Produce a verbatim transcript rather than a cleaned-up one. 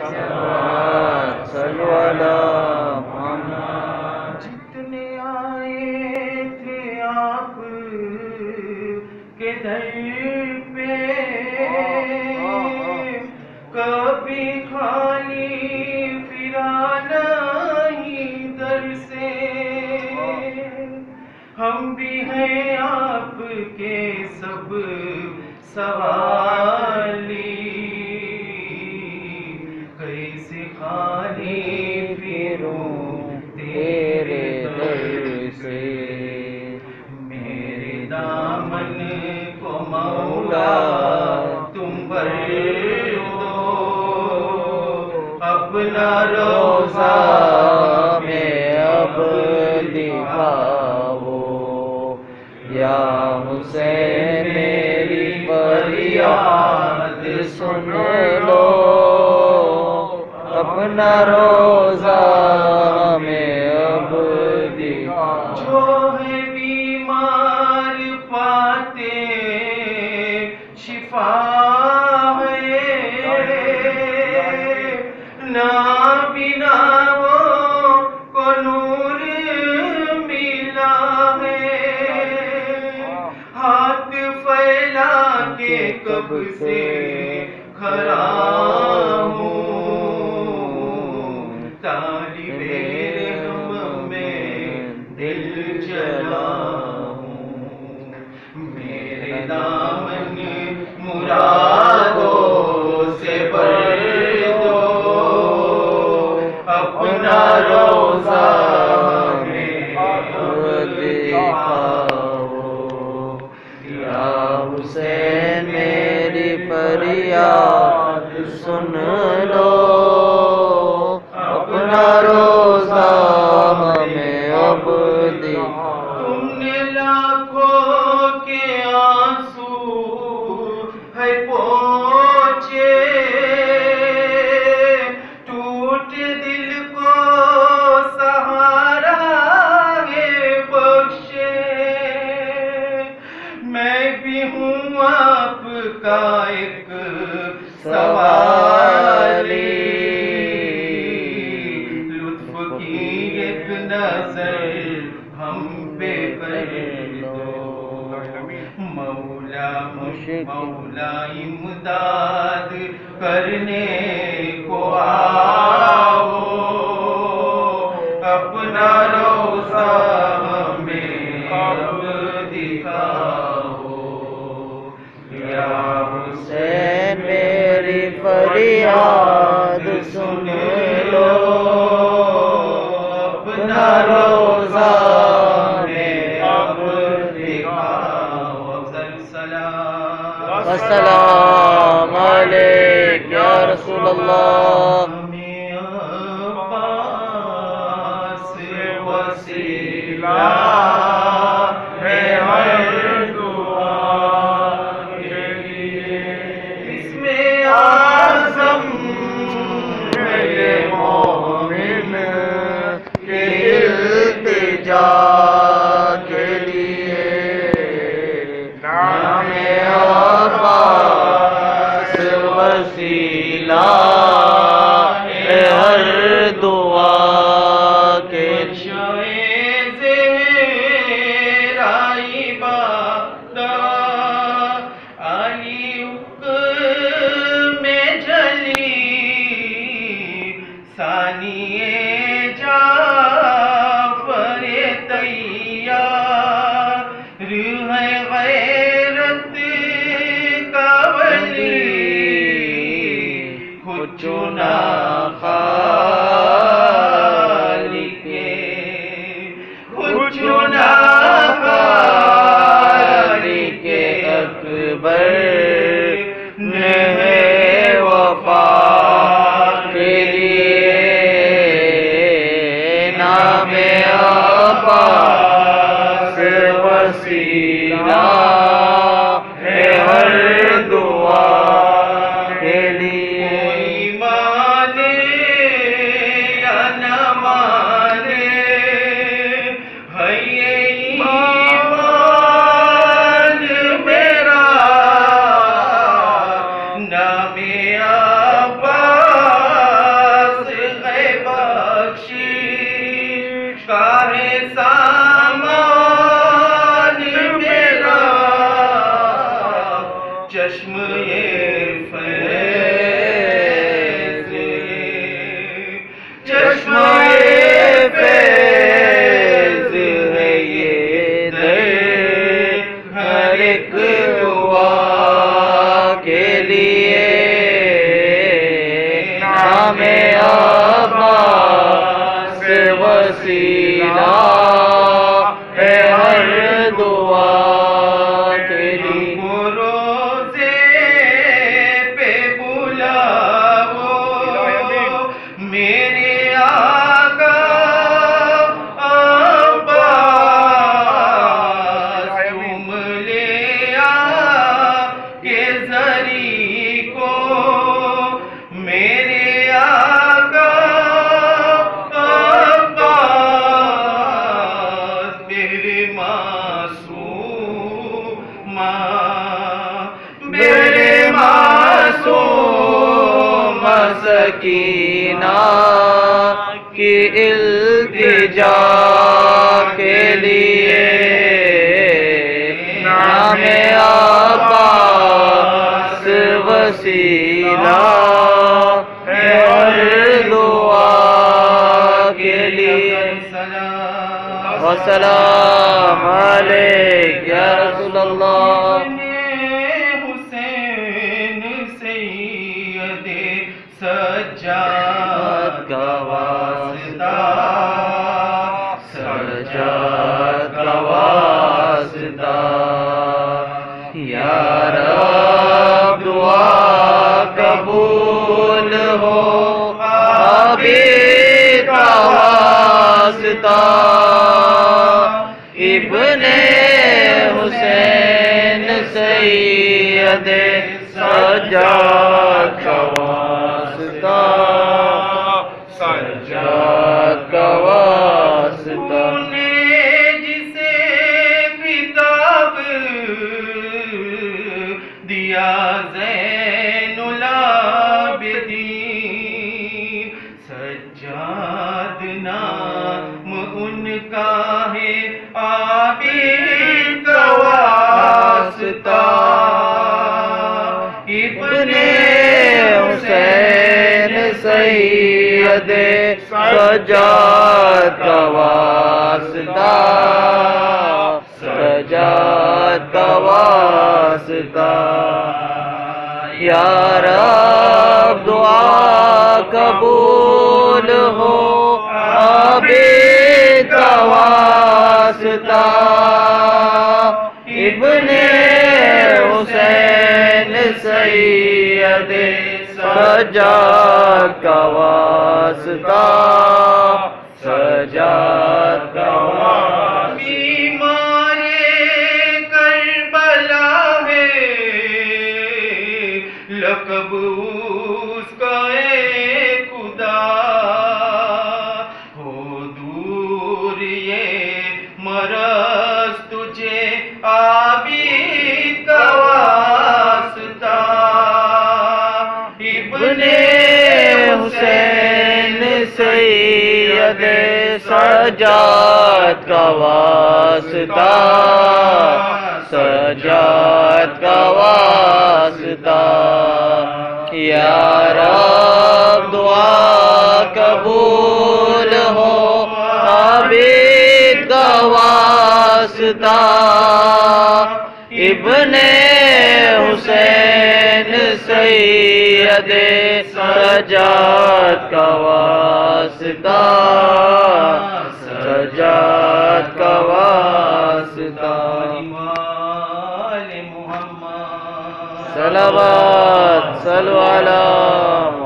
صلو علی محمد۔ جتنے آئے تھے آپ کے در پہ کبھی خالی پھرا نہیں در سے، ہم بھی ہیں آپ کے سب سوالی، کیسے خالی پھروں تیرے در سے، میرے دامن کو مولا تم بھر دو، اپنا روزہ میں اب دکھاؤ، یا حسین میری فریاد سن لو، اپنا روزہ میں اب دکھاؤ۔ جو ہے بیمار پاتے شفا ہے، نابیناؤں کو نور ملا ہے، ہاتھ پھیلا کے کب سے کھڑا ہوں، طالب رحم میں دل جلا ہوں، میرے دامن مرادوں سے بھر دو، اپنا روزہ میں اب دکھاؤ، یا حسین میری فریاد سن لو، اپنا روزہ میں اب دکھاؤ۔ تم نے لاکھوں کے آنسو ہے پہنچے، ٹوٹے دل کو سہارا ہے بخشے، میں بھی ہوں آپ کا ایک سوالی، لطف کی ایک نظر ہم پہ کر دو، مولا مولا امداد کرنے کو آؤ، اپنا روزہ ہمیں اب دکھاؤ، یا حسین میری فریاد سن لو، اپنا روزہ میں اب دکھاؤ۔ افضل الصلاۃ السلام علیک یا رسول اللہ۔ ہمیں عباس وسیلہ ہے ہر دعا کے لیے، اس میں اعظم ہے یہ مومن کے التجا کے لیے، نام عباس وسیلہ ہے ہر دعا کے چنا خالق خود چنا خالق اکبر نے وفا کے لیے، نام عباس وسیلہ ہے ہر دعا کے لیے، ایمان نام عباس وسیلہ ہے ہر دعا کے لیے روزے پہ بلاؤ میرے آقا عباس چوم لے کے زری کو میرے آقا عباس میرے معصوم میرے معصوم سکینہ کی التجا کے لیے نام عباس وسیلہ ہے ہر دعا کے لیے والسلام علیک یا رسول اللہ حسین سید سجاد کا واسطہ سجاد کا واسطہ یا رب دعا قبول ہو عابد کا واسطہ ابن حسین سید سجاد کا واسطہ سجاد کا واسطہ جسے خطاب دیا زین العابدین سجاد نام ان کا ہے عابد کا واسطہ ابن حسین سید سجاد کا واسطہ سجاد کا واسطہ یا رب دعا قبول ہو عابد کا واسطہ ابن حسین سید سجاد کا واسطہ سجاد کا واسطہ بیمار کربلا ہے لقب اس کا اے خدا ہو دور یہ مرض تجھے عابد کا واسطہ ابن حسین سید سجاد کا واسطہ سجاد کا واسطہ یا رب دعا قبول ہو عابد کا واسطہ ابن حسین سید سجاد کا واسطہ سجاد کا واسطہ آل محمد صلوات صلو علی